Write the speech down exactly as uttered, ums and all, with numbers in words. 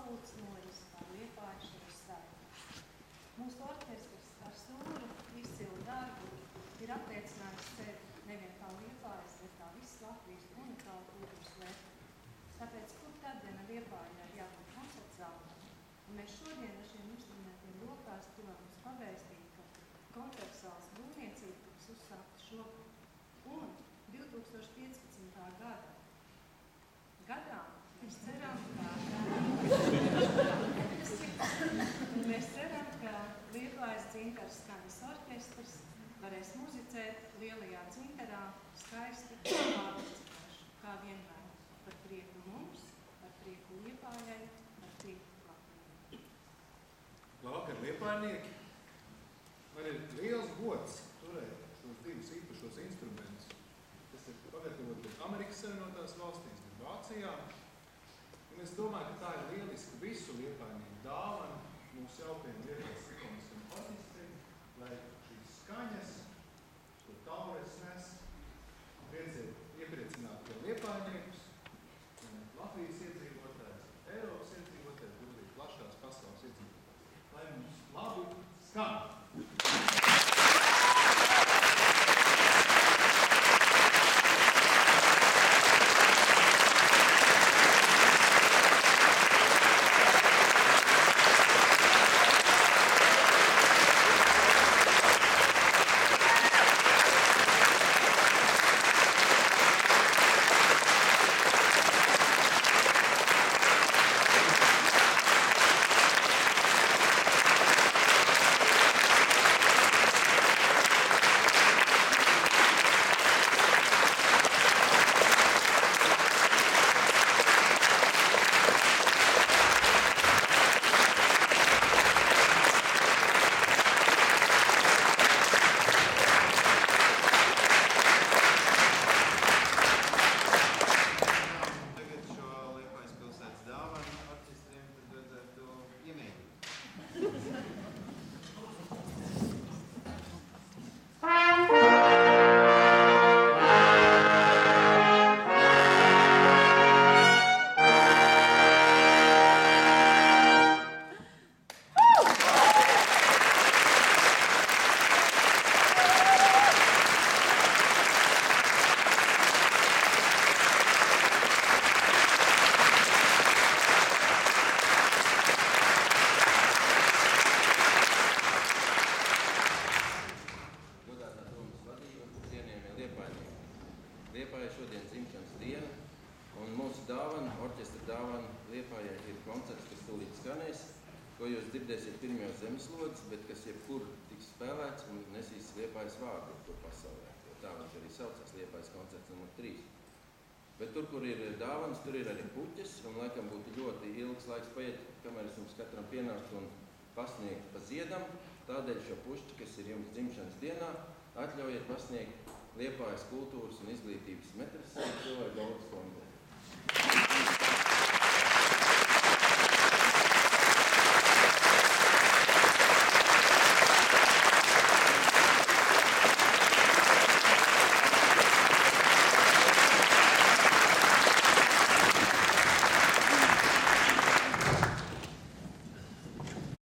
sapulces noris pār Liepājas šo svētkus. Mūsu orķestrs ar sūru izcilu darbu ir attiecinājis sevi nevien kā Liepājas, bet kā visas Latvijas unikālu kultūras vērtību. Tāpēc, kur tad diena Liepājā ir jābūt koncertzālē? Un mēs šodien ar šiem instrumentiem rokās gribam mums pavēstīt, ka koncertzāles būvniecība tiks uzsākta šogad. Un divi tūkstoši piecpadsmitā gada gadā mēs ceram, ka mēs ceram, ka Liepājas Dzintara skaņas orķestrs varēs muzicēt lielajā Dzintarā skaisti pārlicināšu, kā vienmēr, par prieku mums, par prieku Liepājai, par prieku Latvijai. Labvakar, liepājnieki! Man ir liels gods turēt šos divus īpašos instrumentus, kas ir pagatavoti Amerikas Savienotās valstīs, gan Vācijā. Un es domāju, ka tā ir lieliska visu liepājnieku dāvana mūsu jaukajiem Liepājas simfoniskajiem orķestriem, lai šīs skaņas, šo taures nes, redzēt iepriecināt jau liepājniekus, Latvijas iedzīvotājs, Eiropas iedzīvotājs, bet arī plašās pasaules iedzīvotājs. Lai mums labi skan! Liepājai šodien dzimšanas diena, un mūsu dāvana, orķestra dāvana Liepājai ir koncerts, kas tūlīt skanēs, ko jūs dzirdēsiet pirmajos zemeslodes, bet kas jebkur tiks spēlēts un nesīs Liepājas vārdu tur pasaulē, jo tā viņš arī saucās Liepājas koncerts numur trīs. Bet tur, kur ir dāvanas, tur ir arī puķes, un laikam būtu ļoti ilgs laiks paiet, kamēr es jums katram pienāktu un pasniegt pa ziedam. Tādēļ šo pušķi, kas ir jums dzimšanas dienā, atļaujiet pasniegt Liepājas kultūras un izglītības metru